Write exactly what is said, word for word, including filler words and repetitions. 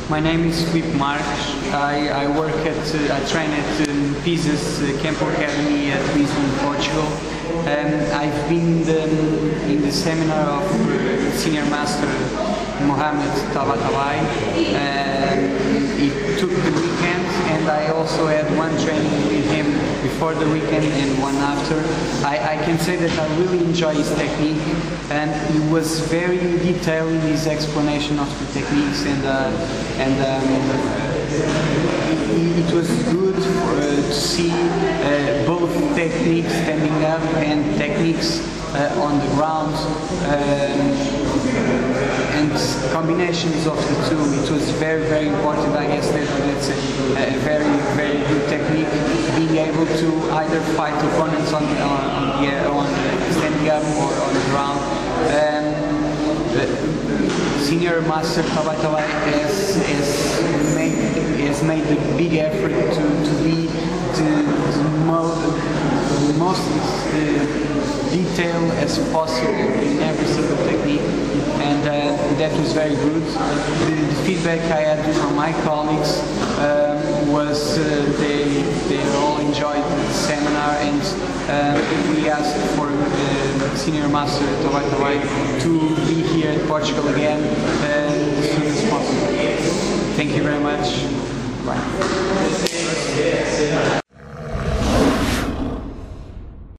My name is Filipe Marques. I, I work at, uh, I train at um, Pisas uh, Campo Academy at Lisbon, Portugal. Um, I've been in the, in the seminar of uh, Senior Master Mohamed Tabatabai. Uh, it took the weekend, and I also had one training with him before the weekend and one after. I, I can say that I really enjoy his technique, and he was very detailed in his explanation of the techniques, and uh, and um, it, it was good for, uh, to see uh, both techniques standing up and techniques uh, on the ground. Um, and combinations of the two. It was very, very important. I guess that that's a, a very, very good technique. Being able to either fight opponents on the, on, on the air, on the standing up or on the ground. Um, the Senior Master Tabatabai has, has made has made a big effort to to be the, the, mo the most uh, detailed as possible in every single technique. And uh, that was very good. The, the feedback I had from my colleagues um, was uh, they, they all enjoyed the seminar, and uh, we asked for uh, Senior Master Tabatabai to be here in Portugal again uh, as soon as possible. Thank you very much. Bye.